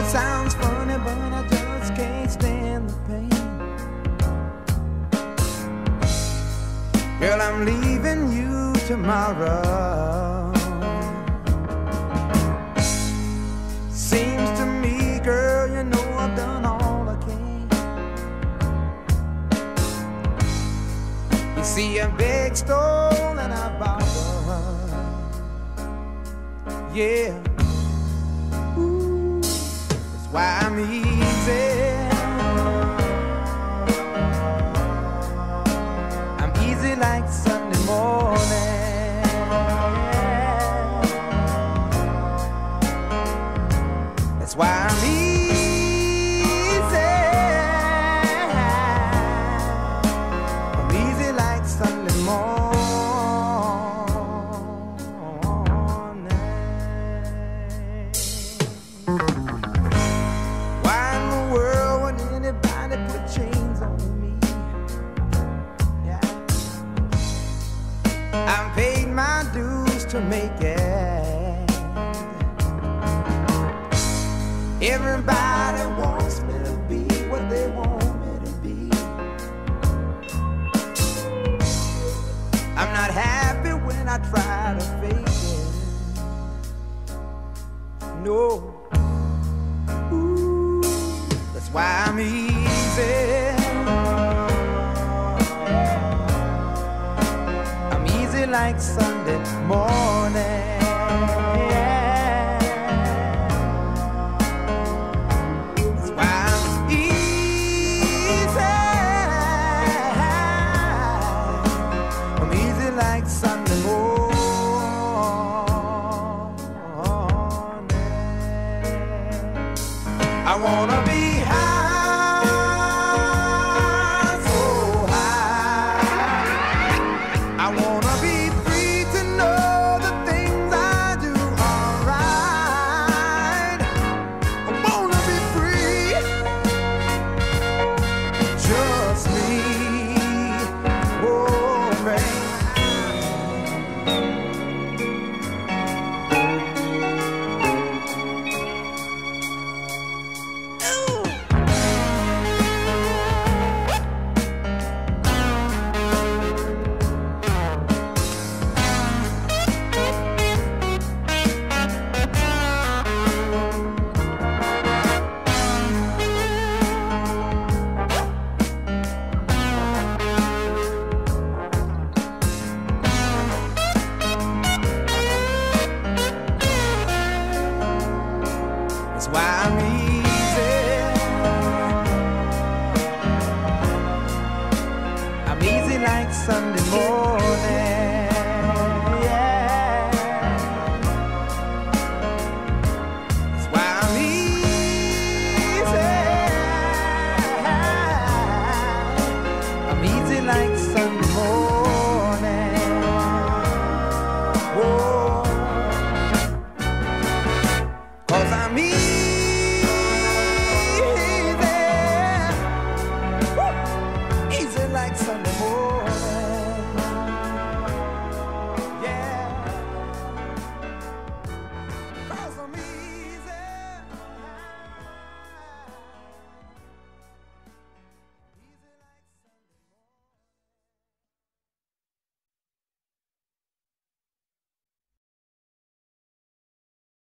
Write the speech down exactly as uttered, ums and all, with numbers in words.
Sounds funny, but I just can't stand the pain. Girl, I'm leaving you tomorrow. Seems to me, girl, you know I've done all I can. You see a big stone and I borrow. Yeah. Ooh, that's why I'm easy. I'm easy like Sunday morning. That's why I'm easy. I'm easy like Sunday morning. Why in the world would anybody put chains on me? Yeah. I've paid my dues to make it. Everybody wants me to be what they want me to be. I'm not happy when I try to fake it. No. Ooh, that's why I'm easy. I'm easy like Sunday morning. That's why I'm easy. I'm easy like Sunday morning. I wanna be high.